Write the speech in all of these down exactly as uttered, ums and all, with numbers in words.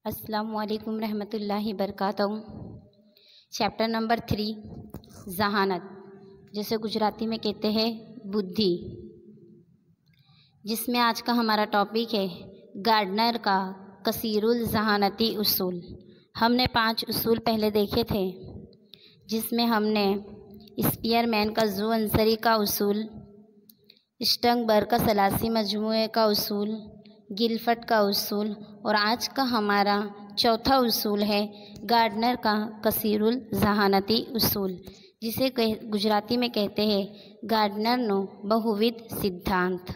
अस्सलामुअलैकुम रहमतुल्लाहि बरकातहू। चैप्टर नंबर थ्री, जहानत, जिसे गुजराती में कहते हैं बुद्धि, जिसमें आज का हमारा टॉपिक है गार्डनर का कसीरुल जहानती उसूल। हमने पांच उसूल पहले देखे थे, जिसमें हमने स्पीयरमैन का जू अंसरी का उसूल, स्टंगबर्ग का सलासी मजमूए का उसूल, गिलफर्ड का उसूल और आज का हमारा चौथा उसूल है गार्डनर का कसीरुल जहानती उसूल, जिसे गुजराती में कहते हैं गार्डनर नो बहुविध सिद्धांत।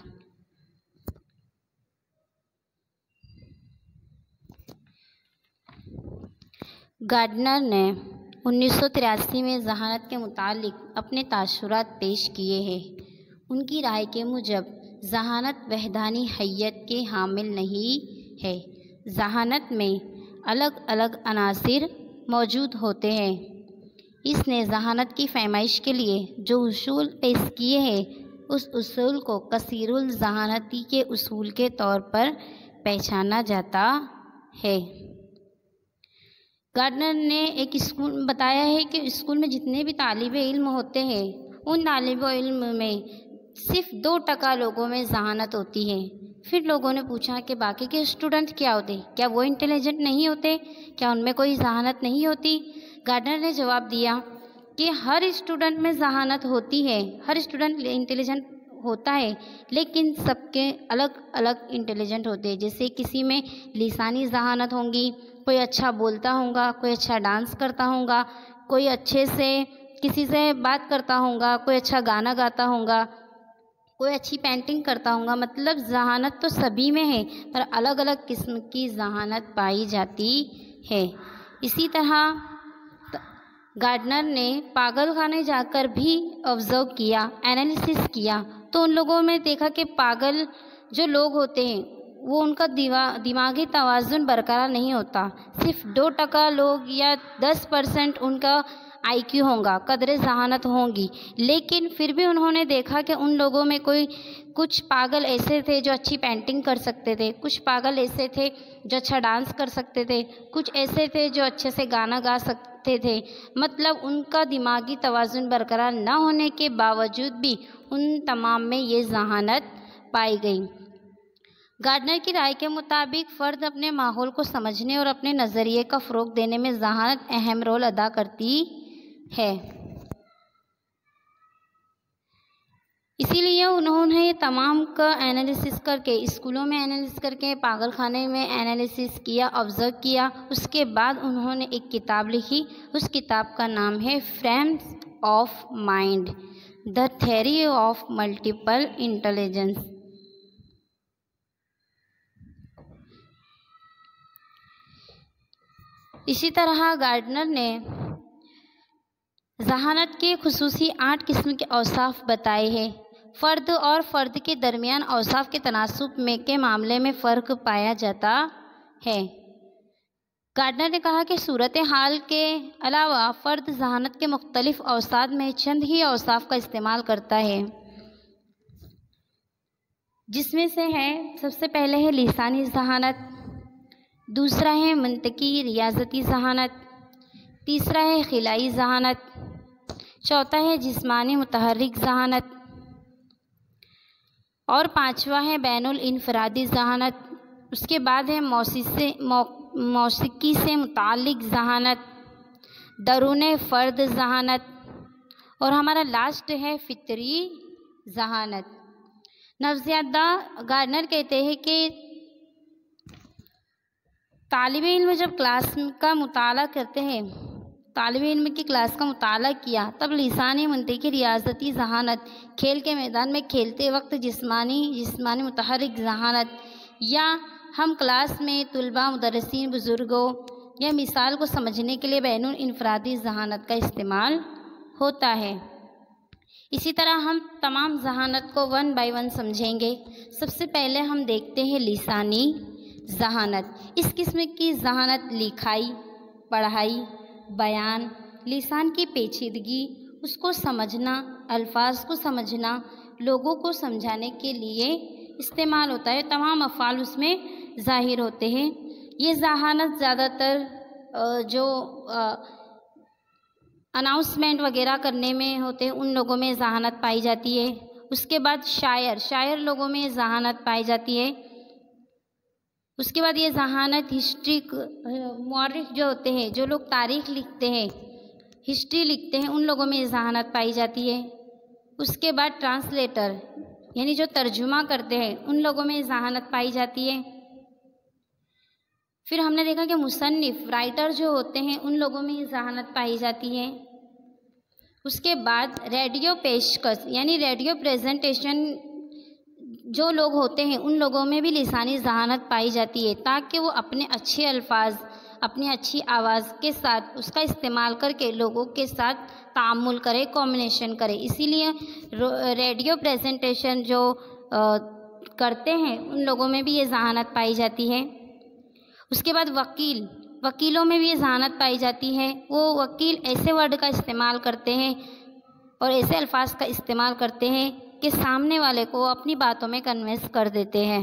गार्डनर ने उन्नीस सौ तिरासी में जहानत के मुतालिक अपने तासुरात पेश किए हैं। उनकी राय के मुजब जहानत वहदानी हैयत के हामिल नहीं है। जहानत में अलग अलग अनासिर मौजूद होते हैं। इसने जहानत की फैमाइश के लिए जो उसूल पेश किए हैं, उस उसूल को कसीरुल जहानती के उसूल के तौर पर पहचाना जाता है। गार्डनर ने एक स्कूल बताया है कि स्कूल में जितने भी तालिब इल्म होते हैं, उन तालिब इल्म में सिर्फ दो टका लोगों में जहानत होती है। फिर लोगों ने पूछा कि बाकी के स्टूडेंट क्या होते, क्या वो इंटेलिजेंट नहीं होते, क्या उनमें कोई जहानत नहीं होती? गार्डनर ने जवाब दिया कि हर स्टूडेंट में जहानत होती है, हर स्टूडेंट इंटेलिजेंट होता है, लेकिन सबके अलग अलग इंटेलिजेंट होते हैं। जैसे किसी में लिसानी जहानत होंगी, कोई अच्छा बोलता होगा, कोई अच्छा डांस करता होगा, कोई अच्छे से किसी से बात करता होगा, कोई अच्छा गाना गाता होगा, कोई अच्छी पेंटिंग करता होगा। मतलब जहानत तो सभी में है, पर अलग अलग किस्म की जहानत पाई जाती है। इसी तरह गार्डनर ने पागल खाने जाकर भी ऑब्जर्व किया, एनालिसिस किया, तो उन लोगों में देखा कि पागल जो लोग होते हैं वो उनका दिवा दिमागी तवाज़ुन बरकरार नहीं होता। सिर्फ दो टका लोग या दस परसेंट उनका आई क्यू होगा, कदरे जहानत होंगी। लेकिन फिर भी उन्होंने देखा कि उन लोगों में कोई कुछ पागल ऐसे थे जो अच्छी पेंटिंग कर सकते थे, कुछ पागल ऐसे थे जो अच्छा डांस कर सकते थे, कुछ ऐसे थे जो अच्छे से गाना गा सकते थे। मतलब उनका दिमागी तवाज़ुन बरकरार न होने के बावजूद भी उन तमाम में ये जहानत पाई गई। गार्डनर की राय के मुताबिक फ़र्द अपने माहौल को समझने और अपने नज़रिए का फ़रोग़ देने में जहानत अहम रोल अदा करती है। इसीलिए उन्होंने ये तमाम का एनालिसिस करके, स्कूलों में एनालिसिस करके, पागल खाने में एनालिसिस किया, ऑब्ज़र्व किया। उसके बाद उन्होंने एक किताब लिखी। उस किताब का नाम है frames of mind, the theory of multiple intelligence. इसी तरह गार्डनर ने जहानत के खुसूसी आठ किस्म के औसाफ बताए हैं। फ़र्द और फ़र्द के दरमियान औसाफ के तनासुब में के मामले में फ़र्क पाया जाता है। गार्डनर ने कहा कि सूरत हाल के अलावा फ़र्द जहानत के मुख्तलिफ औसाफ में चंद ही औसाफ का इस्तेमाल करता है, जिसमें से है सबसे पहले है लिसानी जहानत, दूसरा है मंतकी रियाजती जहानत, तीसरा है खिलाई जहानत, चौथा है जिस्मानी मुतहर्रिक जहानत और पांचवा है बैनुल इनफरादी जहानत। उसके बाद है मौसी से मौ, मौसीकी से मुतालिक जहानत, दरूने फ़र्द जहानत और हमारा लास्ट है फितरी जहानत। नवज़ियादा गार्डनर कहते हैं कि तालिब इल्म जब क्लास का मुताला करते हैं, तालिब इल्म की क्लास का मुताला किया, तब लिसानी मंतिकी रियाजती जहानत, खेल के मैदान में खेलते वक्त जिस्मानी जिस्मानी मुतहर्रिक जहानत, या हम क्लास में तुलबा, मुदर्रिसीन, बुज़ुर्गों या मिसाल को समझने के लिए बैनुल इनफरादी जहानत का इस्तेमाल होता है। इसी तरह हम तमाम जहानत को वन बाय वन समझेंगे। सबसे पहले हम देखते हैं लिसानी जहानत। इस किस्म की जहानत लिखाई, पढ़ाई, बयान, लिसान की पेचीदगी, उसको समझना, अल्फाज को समझना, लोगों को समझाने के लिए इस्तेमाल होता है। तमाम अफ़आल उसमें ज़ाहिर होते हैं। ये जहानत ज़्यादातर जो अनाउंसमेंट वगैरह करने में होते हैं उन लोगों में जहानत पाई जाती है। उसके बाद शायर शायर लोगों में जहानत पाई जाती है। उसके बाद ये जहानत हिस्ट्री मौरिख जो होते हैं, जो लोग तारीख़ लिखते हैं, हिस्ट्री लिखते हैं, उन लोगों में जहानत पाई जाती है। उसके बाद ट्रांसलेटर यानी जो तर्जुमा करते हैं उन लोगों में जहानत पाई जाती है। फिर हमने देखा कि मुसन्निफ राइटर जो होते हैं उन लोगों में जहानत पाई जाती है। उसके बाद रेडियो पेशकश यानी रेडियो प्रेजेंटेशन जो लोग होते हैं उन लोगों में भी लिसानी जहानत पाई जाती है, ताकि वो अपने अच्छे अल्फाज, अपनी अच्छी आवाज़ के साथ उसका इस्तेमाल करके लोगों के साथ तामुल करे, कॉम्बिनेशन करे। इसीलिए रेडियो प्रेजेंटेशन जो आ, करते हैं उन लोगों में भी ये जहानत पाई जाती है। उसके बाद वकील वकीलों में भी ये जहानत पाई जाती है। वो वकील ऐसे वर्ड का इस्तेमाल करते हैं और ऐसे अल्फाज का इस्तेमाल करते हैं कि सामने वाले को अपनी बातों में कन्विंस कर देते हैं।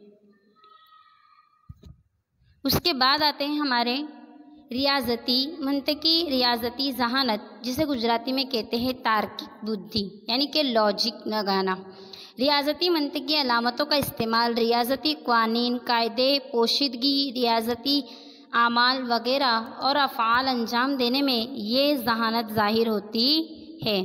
उसके बाद आते हैं हमारे रियाजती मंतकी रियाजती जहानत, जिसे गुजराती में कहते हैं तार्किक बुद्धि यानी कि लॉजिक लगाना। रियाजती मंतकी अलामतों का इस्तेमाल रियाजती क़वानीन, कायदे, पोशीदगी, रियाजती आमाल वगैरह और अफ़आल अंजाम देने में ये जहानत ज़ाहिर होती है।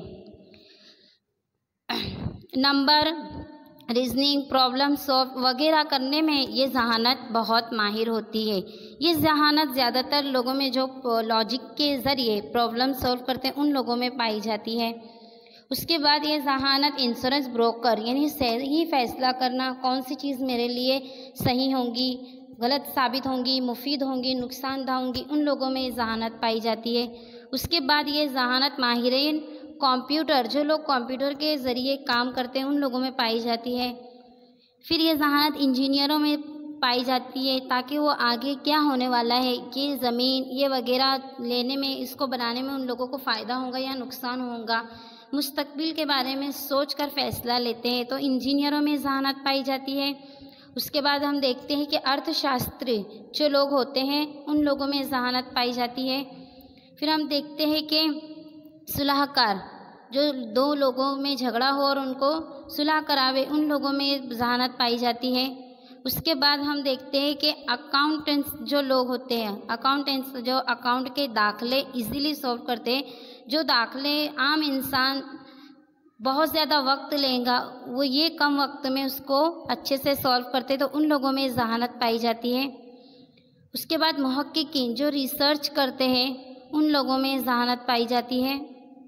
नंबर, रीजनिंग, प्रॉब्लम सॉल्व वगैरह करने में ये जहानत बहुत माहिर होती है। ये जहानत ज़्यादातर लोगों में जो लॉजिक के ज़रिए प्रॉब्लम सॉल्व करते हैं उन लोगों में पाई जाती है। उसके बाद ये जहानत इंश्योरेंस ब्रोकर यानी सही फैसला करना, कौन सी चीज़ मेरे लिए सही होंगी, गलत साबित होंगी, मुफीद होंगी, नुकसानदा होंगी, उन लोगों में ये जहानत पाई जाती है। उसके बाद ये जहानत माहिरीन कंप्यूटर, जो लोग कंप्यूटर के ज़रिए काम करते हैं उन लोगों में पाई जाती है। फिर ये जहानत इंजीनियरों में पाई जाती है, ताकि वो आगे क्या होने वाला है, ये ज़मीन ये वगैरह लेने में, इसको बनाने में उन लोगों को फ़ायदा होगा या नुकसान होगा, मुस्तकबिल के बारे में सोच कर फ़ैसला लेते हैं, तो इंजीनियरों में जहानत पाई जाती है। उसके बाद हम देखते हैं कि अर्थशास्त्री जो लोग होते हैं उन लोगों में जहानत पाई जाती है। फिर हम देखते हैं कि सुलहकार, जो दो लोगों में झगड़ा हो और उनको सुलह करावे, उन लोगों में जहानत पाई जाती है। उसके बाद हम देखते हैं कि अकाउंटेंट्स जो लोग होते हैं, अकाउंटेंट्स जो अकाउंट के दाखले इजीली सॉल्व करते हैं, जो दाखले आम इंसान बहुत ज़्यादा वक्त लेगा वो ये कम वक्त में उसको अच्छे से सॉल्व करते, तो उन लोगों में जहानत पाई जाती है। उसके बाद मुहक्किकीन जो रिसर्च करते हैं उन लोगों में जहानत पाई जाती है।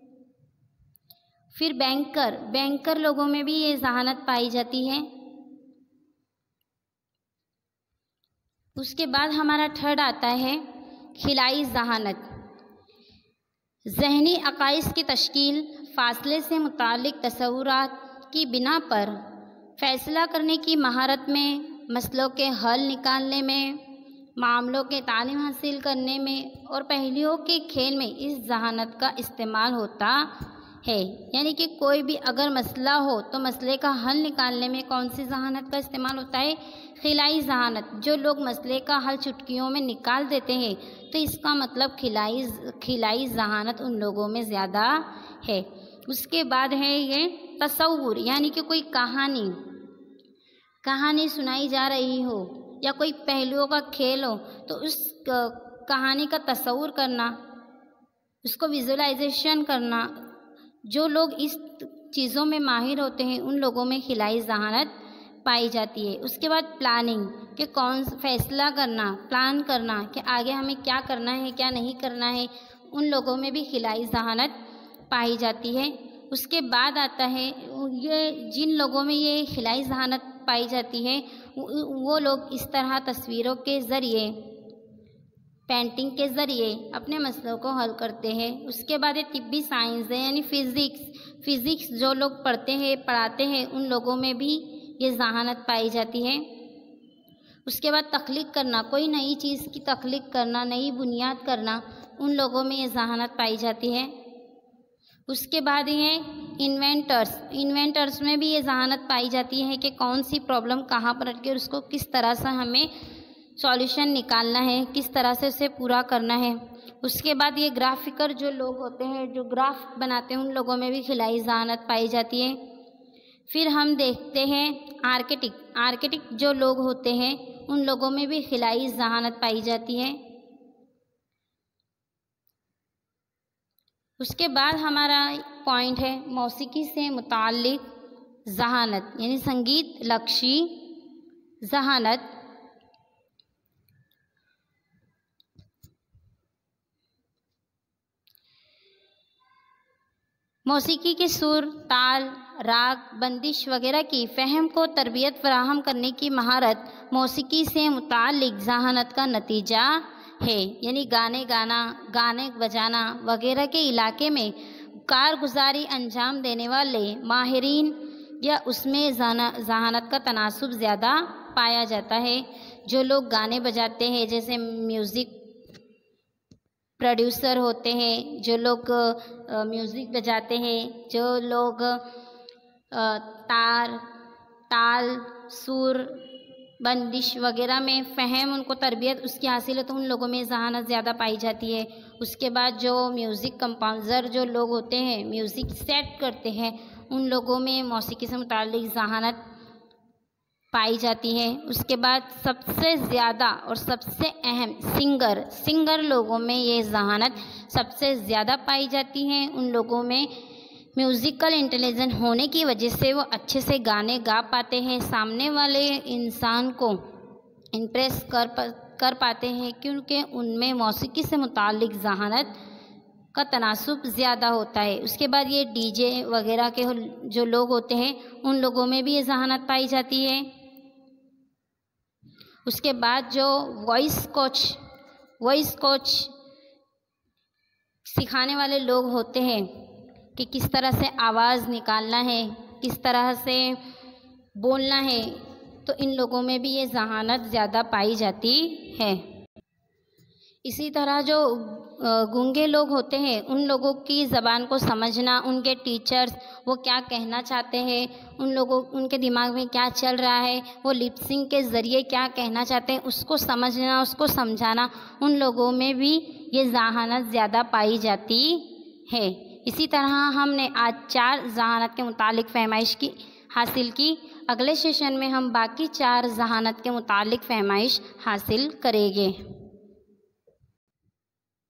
फिर बैंकर बैंकर लोगों में भी ये जहानत पाई जाती है। उसके बाद हमारा थर्ड आता है खिलाई जहानत। ज़हनी अकाइस की तश्कील, फ़ासले से मुतालिक तसव्वुरात की बिना पर फ़ैसला करने की महारत में, मसलों के हल निकालने में, मामलों के तालीम हासिल करने में और पहेलियों के खेल में इस जहानत का इस्तेमाल होता है। यानी कि कोई भी अगर मसला हो तो मसले का हल निकालने में कौन सी जहानत का इस्तेमाल होता है? खिलाई जहानत। जो लोग मसले का हल चुटकियों में निकाल देते हैं तो इसका मतलब खिलाई खिलाई जहानत उन लोगों में ज़्यादा है। उसके बाद है ये तसव्वुर, यानी कि कोई कहानी कहानी सुनाई जा रही हो या कोई पहलुओं का खेल हो तो उस कहानी का तसव्वुर करना, उसको विजुअलाइजेशन करना। जो लोग इस चीज़ों में माहिर होते हैं उन लोगों में खिलाई जहानत पाई जाती है। उसके बाद प्लानिंग, कि कौन फैसला करना, प्लान करना कि आगे हमें क्या करना है क्या नहीं करना है, उन लोगों में भी खिलाई जहानत पाई जाती है। उसके बाद आता है ये जिन लोगों में ये खिलाई जहानत पाई जाती है वो लोग इस तरह तस्वीरों के ज़रिए, पेंटिंग के ज़रिए अपने मसलों को हल करते हैं। उसके बाद ये तिब्बी साइंस है, यानी फ़िज़िक्स फ़िज़िक्स जो लोग पढ़ते हैं पढ़ाते हैं उन लोगों में भी ये जहानत पाई जाती है। उसके बाद तख्लीक करना, कोई नई चीज़ की तख्लीक करना, नई बुनियाद करना, उन लोगों में ये जहानत पाई जाती है। उसके बाद ये इन्वेंटर्स इन्वेंटर्स में भी ये जहानत पाई जाती है कि कौन सी प्रॉब्लम कहाँ पर अटके और उसको किस तरह से हमें सॉल्यूशन निकालना है, किस तरह से उसे पूरा करना है। उसके बाद ये ग्राफिकर जो लोग होते हैं, जो ग्राफ बनाते हैं, उन लोगों में भी खिलाई जहानत पाई जाती है। फिर हम देखते हैं आर्किटेक्ट आर्किटेक्ट जो लोग होते हैं, उन लोगों में भी खिलाई जहानत पाई जाती है। उसके बाद हमारा पॉइंट है मौसीकी से मुताल्लिक जहानत, यानी संगीत लक्षी जहानत। मौसीकी के सुर, ताल, राग, बंदिश वगैरह की फ़हम को तरबियत फराहम करने की महारत मौसीकी से मुताल्लिक जहानत का नतीजा है। यानी गाने गाना, गाने बजाना वगैरह के इलाके में कारगुजारी अंजाम देने वाले माहिरीन या उसमें जहानत का तनासुब ज़्यादा पाया जाता है। जो लोग गाने बजाते हैं, जैसे म्यूज़िक प्रोड्यूसर होते हैं, जो लोग म्यूज़िक बजाते हैं, जो लोग आ, तार ताल सुर बंदिश वगैरह में फ़हम उनको तरबियत उसकी हासिल है, तो उन लोगों में जहानत ज़्यादा पाई जाती है। उसके बाद जो म्यूज़िक कंपोज़र जो लोग होते हैं, म्यूज़िक सेट करते हैं, उन लोगों में मौसीकी से मुताल्लिक जहानत पाई जाती है। उसके बाद सबसे ज़्यादा और सबसे अहम सिंगर सिंगर लोगों में ये जहानत सबसे ज़्यादा पाई जाती है। उन लोगों में म्यूज़िकल इंटेलिजेंस होने की वजह से वो अच्छे से गाने गा पाते हैं, सामने वाले इंसान को इम्प्रेस कर पा, कर पाते हैं, क्योंकि उनमें मौसीकी से मुताल्लिक जहानत का तनासुब ज़्यादा होता है। उसके बाद ये डीजे वगैरह के जो लोग होते हैं, उन लोगों में भी ये जहानत पाई जाती है। उसके बाद जो वॉइस कोच वॉइस कोच सिखाने वाले लोग होते हैं कि किस तरह से आवाज़ निकालना है, किस तरह से बोलना है, तो इन लोगों में भी ये जहानत ज़्यादा पाई जाती है। इसी तरह जो गूंगे लोग होते हैं, उन लोगों की ज़बान को समझना, उनके टीचर्स वो क्या कहना चाहते हैं, उन लोगों उनके दिमाग में क्या चल रहा है, वो लिपसिंग के ज़रिए क्या कहना चाहते हैं, उसको समझना, उसको समझाना, उन लोगों में भी ये जहानत ज़्यादा पाई जाती है। इसी तरह हमने आज चार जहानत के मुतालिक फहमाइश की हासिल की। अगले सेशन में हम बाकी चार जहानत के मुतालिक फहमाइश हासिल करेंगे।